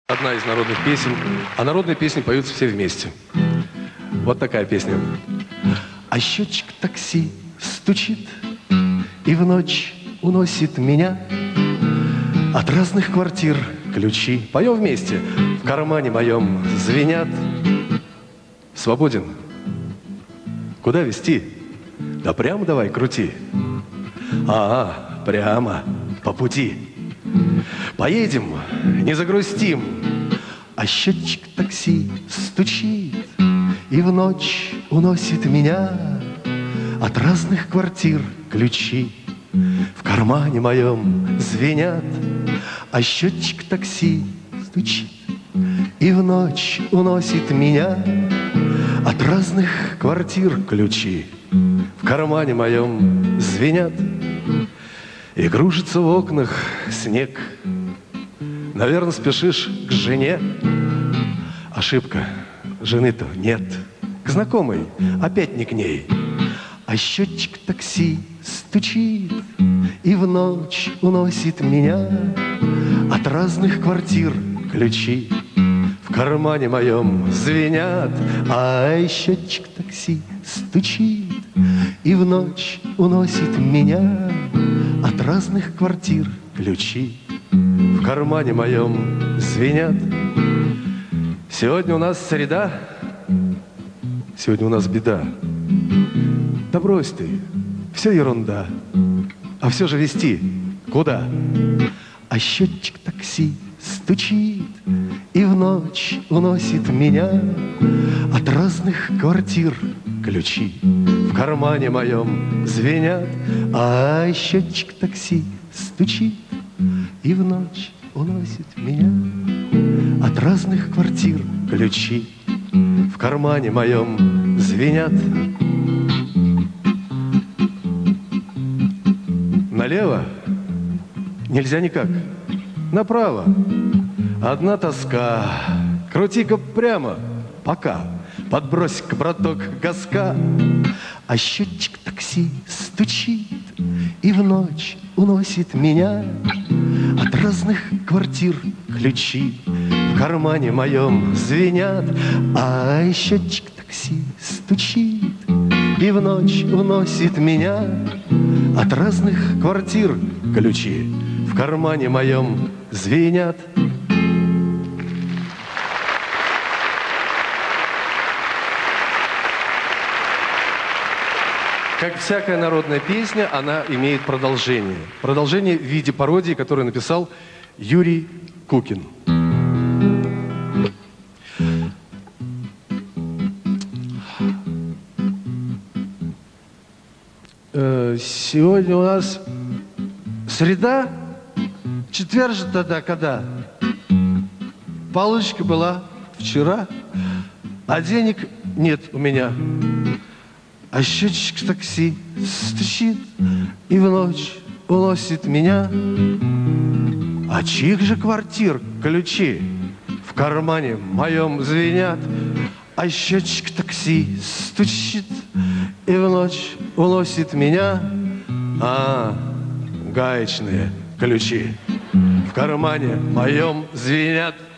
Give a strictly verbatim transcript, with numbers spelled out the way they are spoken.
Одна из народных песен, а народные песни поются все вместе. Вот такая песня. А счетчик такси стучит и в ночь уносит меня от разных квартир ключи. Поем вместе. В кармане моем звенят. Свободен. Куда везти? Да прямо давай крути. А, прямо по пути. Поедем, не загрустим. А счетчик такси стучит и в ночь уносит меня от разных квартир ключи. В кармане моем звенят. А счетчик такси стучит и в ночь уносит меня от разных квартир ключи. В кармане моем звенят. И кружится в окнах снег. Наверное, спешишь к жене. Ошибка, жены-то нет. К знакомой, опять не к ней. А счетчик такси стучит и в ночь уносит меня от разных квартир ключи. В кармане моем звенят. А счетчик такси стучит и в ночь уносит меня от разных квартир ключи. В кармане моем звенят. Сегодня у нас среда, сегодня у нас беда. Да брось ты, все ерунда. А все же везти куда? А счетчик такси стучит и в ночь уносит меня от разных квартир ключи. В кармане моем звенят. А счетчик такси стучит и в ночь уносит меня от разных квартир ключи. В кармане моем звенят. Налево нельзя никак. Направо одна тоска. Крути-ка прямо, пока. Подбрось-ка, браток, газка. А счетчик такси стучит и в ночь уносит меня от разных квартир ключи. В кармане моем звенят. А счетчик такси стучит и в ночь уносит меня от разных квартир ключи. В кармане моем звенят. Как всякая народная песня, она имеет продолжение. Продолжение в виде пародии, которую написал Юрий Кукин. Сегодня у нас среда, четверг же тогда когда? Получка была вчера, а денег нет у меня. А счетчик такси стучит и в ночь уносит меня. А чьих же квартир ключи в кармане моем звенят? А счетчик такси стучит и в ночь уносит меня. А, гаечные ключи в кармане моем звенят.